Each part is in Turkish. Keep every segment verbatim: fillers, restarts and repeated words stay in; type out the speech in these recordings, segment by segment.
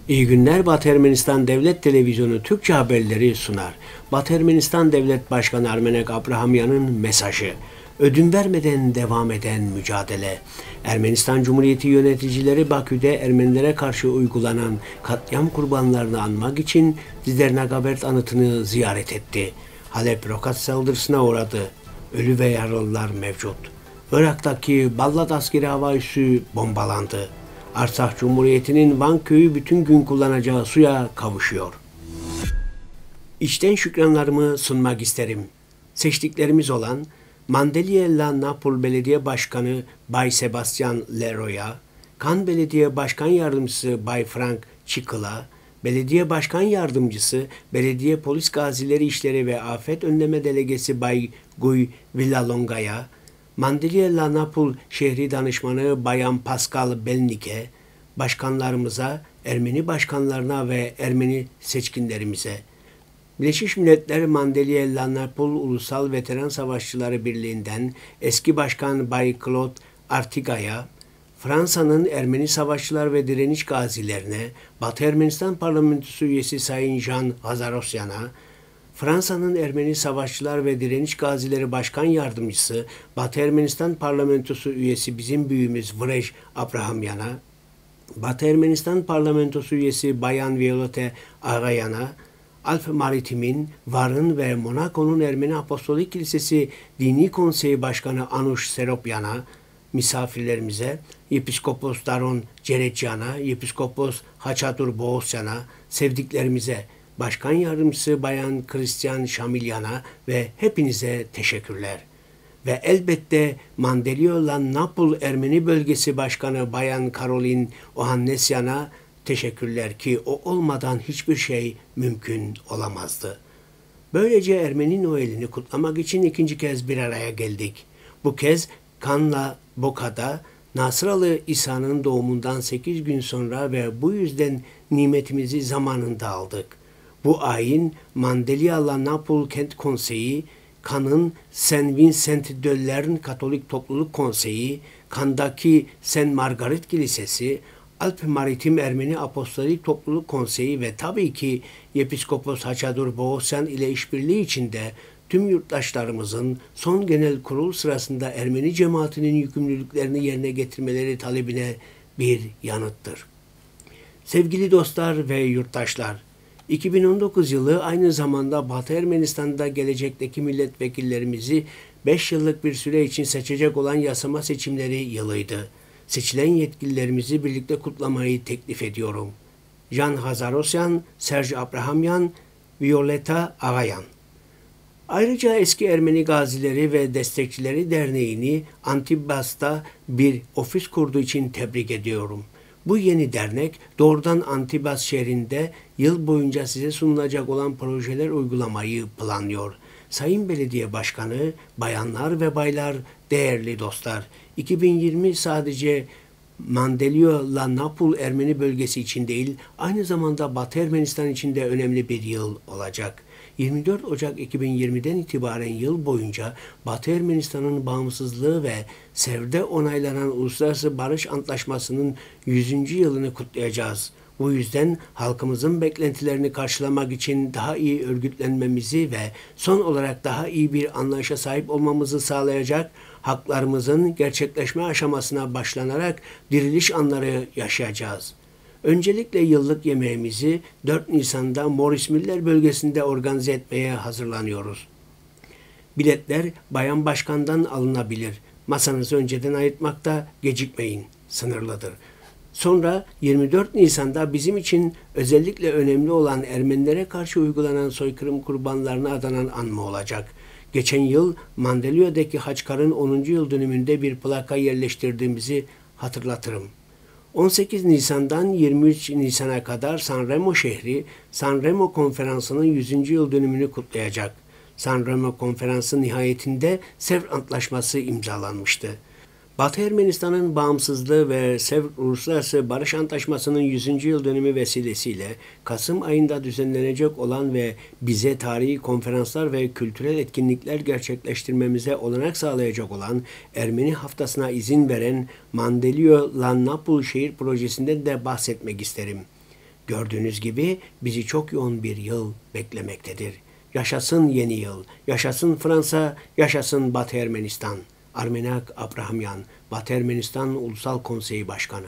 İyi günler. Batı Ermenistan Devlet Televizyonu Türkçe haberleri sunar. Batı Ermenistan Devlet Başkanı Ermenek Abrahamyan'ın mesajı. Ödün vermeden devam eden mücadele. Ermenistan Cumhuriyeti yöneticileri Bakü'de Ermenilere karşı uygulanan katliam kurbanlarını anmak için Zidernagabert anıtını ziyaret etti. Halep roket saldırısına uğradı. Ölü ve yaralılar mevcut. Irak'taki Ballat askeri hava üssü bombalandı. Artsakh Cumhuriyeti'nin Van köyü bütün gün kullanacağı suya kavuşuyor. İçten şükranlarımı sunmak isterim. Seçtiklerimiz olan Mandeliella Naples Belediye Başkanı Bay Sebastian Leroy'a, Kan Belediye Başkan Yardımcısı Bay Frank Çikıl'a, Belediye Başkan Yardımcısı, Belediye Polis Gazileri İşleri ve Afet Önleme Delegesi Bay Guy Villalonga'ya, Mandeliella Naples Şehri Danışmanı Bayan Pascal Belnik'e, başkanlarımıza, Ermeni başkanlarına ve Ermeni seçkinlerimize, Birleşmiş Milletler Mandeliella Naples Ulusal Veteran Savaşçıları Birliği'nden eski başkan Bay Claude Artiga'ya, Fransa'nın Ermeni Savaşçılar ve Direniş Gazilerine, Batı Ermenistan Parlamentosu üyesi Sayın Jean Hazarosyan'a, Fransa'nın Ermeni Savaşçılar ve Direniş Gazileri Başkan Yardımcısı, Batı Ermenistan Parlamentosu üyesi bizim büyüğümüz Vrej Abrahamyan'a, Batı Ermenistan Parlamentosu üyesi Bayan Violete Agayan'a, Alp Maritim'in, Var'ın ve Monaco'nun Ermeni Apostolik Kilisesi Dini Konseyi Başkanı Anush Seropyan'a, misafirlerimize, Yepiskopos Daron Cerecyan'a, Yepiskopos Haçatur Boğosyan'a, sevdiklerimize, Başkan Yardımcısı Bayan Christian Şamilyan'a ve hepinize teşekkürler. Ve elbette Mandeliella Naples Ermeni Bölgesi Başkanı Bayan Karolin Ohannesyan'a teşekkürler ki o olmadan hiçbir şey mümkün olamazdı. Böylece Ermeni Noel'ini kutlamak için ikinci kez bir araya geldik. Bu kez Kanla Boka'da Nasıralı İsa'nın doğumundan sekiz gün sonra ve bu yüzden nimetimizi zamanında aldık. Bu ayin Mandeliella Naples Kent Konseyi, Kan'ın Saint Vincent de Lern Katolik Topluluk Konseyi, Kan'daki Saint Margaret Kilisesi, Alp Maritim Ermeni Apostolik Topluluk Konseyi ve tabii ki Yepiskopos Haçatur Boğosyan ile işbirliği içinde tüm yurttaşlarımızın son genel kurul sırasında Ermeni cemaatinin yükümlülüklerini yerine getirmeleri talebine bir yanıttır. Sevgili dostlar ve yurttaşlar, iki bin on dokuz yılı aynı zamanda Batı Ermenistan'da gelecekteki milletvekillerimizi beş yıllık bir süre için seçecek olan yasama seçimleri yılıydı. Seçilen yetkililerimizi birlikte kutlamayı teklif ediyorum. Jean Hazarosyan, Serge Abrahamyan, Violeta Agayan. Ayrıca eski Ermeni Gazileri ve Destekçileri Derneği'ni Antibas'ta bir ofis kurduğu için tebrik ediyorum. Bu yeni dernek doğrudan Antibas şehrinde yıl boyunca size sunulacak olan projeler uygulamayı planlıyor. Sayın Belediye Başkanı, bayanlar ve baylar, değerli dostlar, iki bin yirmi sadece Mandeliella Naples Ermeni bölgesi için değil, aynı zamanda Batı Ermenistan için de önemli bir yıl olacak. yirmi dört Ocak iki bin yirmiden itibaren yıl boyunca Batı Ermenistan'ın bağımsızlığı ve Sevr'de onaylanan Uluslararası Barış Antlaşması'nın yüzüncü yılını kutlayacağız. Bu yüzden halkımızın beklentilerini karşılamak için daha iyi örgütlenmemizi ve son olarak daha iyi bir anlayışa sahip olmamızı sağlayacak, haklarımızın gerçekleşme aşamasına başlanarak diriliş anları yaşayacağız. Öncelikle yıllık yemeğimizi dört Nisan'da Maurice Miller bölgesinde organize etmeye hazırlanıyoruz. Biletler Bayan Başkan'dan alınabilir. Masanızı önceden ayırtmakta gecikmeyin. Sınırlıdır. Sonra yirmi dört Nisan'da bizim için özellikle önemli olan Ermenilere karşı uygulanan soykırım kurbanlarına adanan anma olacak. Geçen yıl Mandelio'daki Haçkar'ın onuncu yıl dönümünde bir plaka yerleştirdiğimizi hatırlatırım. on sekiz Nisan'dan yirmi üç Nisan'a kadar Sanremo şehri Sanremo Konferansı'nın yüzüncü yıl dönümünü kutlayacak. Sanremo Konferansı nihayetinde Sevr Antlaşması imzalanmıştı. Batı Ermenistan'ın bağımsızlığı ve Sevr Uluslararası Barış Antlaşması'nın yüzüncü yıl dönümü vesilesiyle Kasım ayında düzenlenecek olan ve bize tarihi konferanslar ve kültürel etkinlikler gerçekleştirmemize olanak sağlayacak olan Ermeni Haftası'na izin veren Mandeliella Naples şehir projesinden de bahsetmek isterim. Gördüğünüz gibi bizi çok yoğun bir yıl beklemektedir. Yaşasın yeni yıl, yaşasın Fransa, yaşasın Batı Ermenistan. Armenak Abrahamyan, Batı Ermenistan Ulusal Konseyi Başkanı.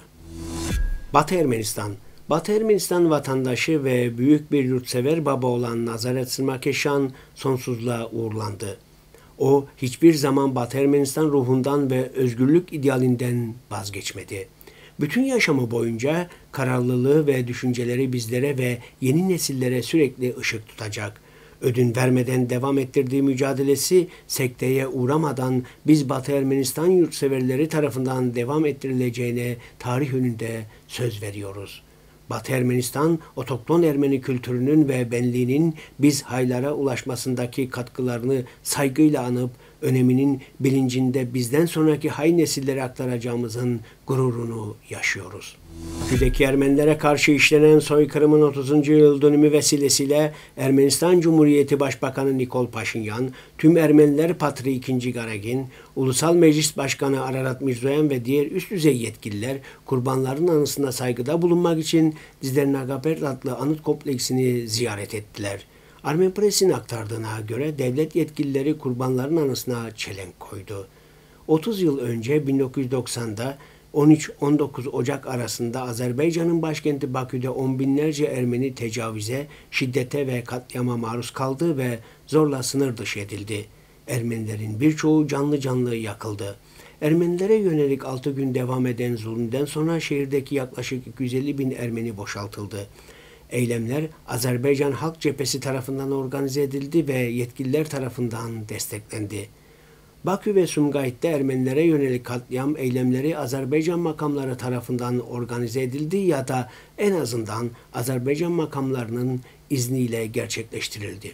Batı Ermenistan, Batı Ermenistan vatandaşı ve büyük bir yurtsever baba olan Nazaret Sırmakeşan sonsuzluğa uğurlandı. O hiçbir zaman Batı Ermenistan ruhundan ve özgürlük idealinden vazgeçmedi. Bütün yaşamı boyunca kararlılığı ve düşünceleri bizlere ve yeni nesillere sürekli ışık tutacak. Ödün vermeden devam ettirdiği mücadelesi sekteye uğramadan biz Batı Ermenistan yurtseverleri tarafından devam ettirileceğine tarih önünde söz veriyoruz. Batı Ermenistan, otokton Ermeni kültürünün ve benliğinin biz haylara ulaşmasındaki katkılarını saygıyla anıp, öneminin bilincinde bizden sonraki hay nesillere aktaracağımızın gururunu yaşıyoruz. Bakü'deki Ermenilere karşı işlenen soykırımın otuzuncu yıl dönümü vesilesiyle Ermenistan Cumhuriyeti Başbakanı Nikol Paşinyan, tüm Ermeniler Patriği ikinci. Garagin, Ulusal Meclis Başkanı Ararat Mirzoyan ve diğer üst düzey yetkililer kurbanların anısına saygıda bulunmak için Dizlernagapert adlı anıt kompleksini ziyaret ettiler. Armen Press'in aktardığına göre devlet yetkilileri kurbanların anısına çelenk koydu. otuz yıl önce bin dokuz yüz doksanda on üç on dokuz Ocak arasında Azerbaycan'ın başkenti Bakü'de on binlerce Ermeni tecavüze, şiddete ve katliama maruz kaldı ve zorla sınır dışı edildi. Ermenilerin birçoğu canlı canlı yakıldı. Ermenilere yönelik altı gün devam eden zulümden sonra şehirdeki yaklaşık iki yüz elli bin Ermeni boşaltıldı. Eylemler Azerbaycan Halk Cephesi tarafından organize edildi ve yetkililer tarafından desteklendi. Bakü ve Sumgayit'te Ermenilere yönelik katliam eylemleri Azerbaycan makamları tarafından organize edildi ya da en azından Azerbaycan makamlarının izniyle gerçekleştirildi.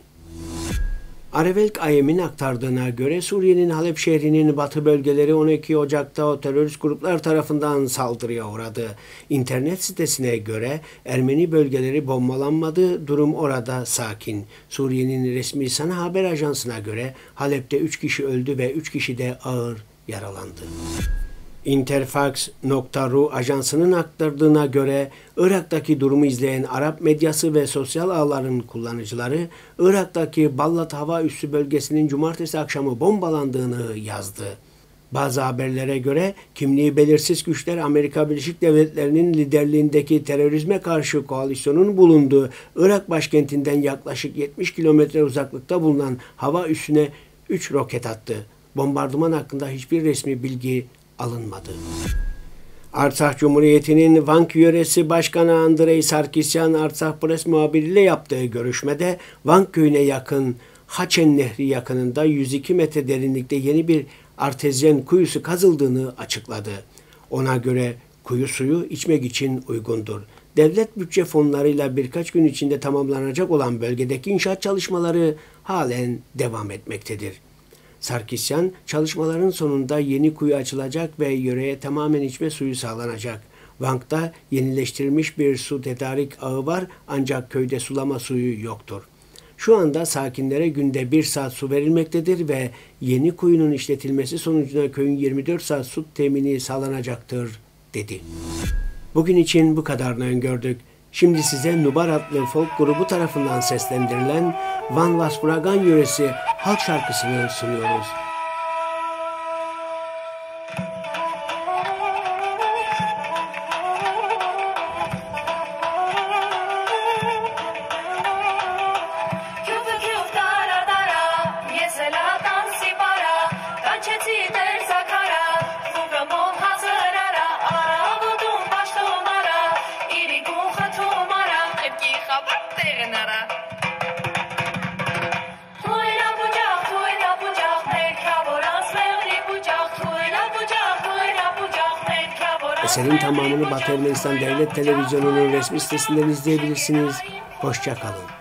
Arevelk Ayem'in aktardığına göre Suriye'nin Halep şehrinin batı bölgeleri on iki Ocak'ta o terörist gruplar tarafından saldırıya uğradı. İnternet sitesine göre Ermeni bölgeleri bombalanmadı, durum orada sakin. Suriye'nin resmi Sana Haber Ajansı'na göre Halep'te üç kişi öldü ve üç kişi de ağır yaralandı. Interfax nokta ru ajansının aktardığına göre Irak'taki durumu izleyen Arap medyası ve sosyal ağların kullanıcıları Irak'taki Ballat hava üssü bölgesinin cumartesi akşamı bombalandığını yazdı. Bazı haberlere göre kimliği belirsiz güçler Amerika Birleşik Devletleri'nin liderliğindeki terörizme karşı koalisyonun bulunduğu Irak başkentinden yaklaşık yetmiş kilometre uzaklıkta bulunan hava üssüne üç roket attı. Bombardıman hakkında hiçbir resmi bilgi alınmadı. Artsakh Cumhuriyeti'nin Vank Yöresi Başkanı Andrei Sarkisyan, Artsakh Press muhabiriyle yaptığı görüşmede Vank köyüne yakın Haçen Nehri yakınında yüz iki metre derinlikte yeni bir artezyen kuyusu kazıldığını açıkladı. Ona göre kuyu suyu içmek için uygundur. Devlet bütçe fonlarıyla birkaç gün içinde tamamlanacak olan bölgedeki inşaat çalışmaları halen devam etmektedir. Sarkisyan, çalışmaların sonunda yeni kuyu açılacak ve yöreye tamamen içme suyu sağlanacak. Vank'ta yenileştirilmiş bir su tedarik ağı var ancak köyde sulama suyu yoktur. Şu anda sakinlere günde bir saat su verilmektedir ve yeni kuyunun işletilmesi sonucunda köyün yirmi dört saat su temini sağlanacaktır, dedi. Bugün için bu kadarını öngördük. Şimdi size Nubar adlı folk grubu tarafından seslendirilen Van Vaspuragan yöresi halk şarkısını sunuyoruz. Eserin tamamını Batı Ermenistan Devlet Televizyonu'nun resmi sitesinden izleyebilirsiniz. Hoşça kalın.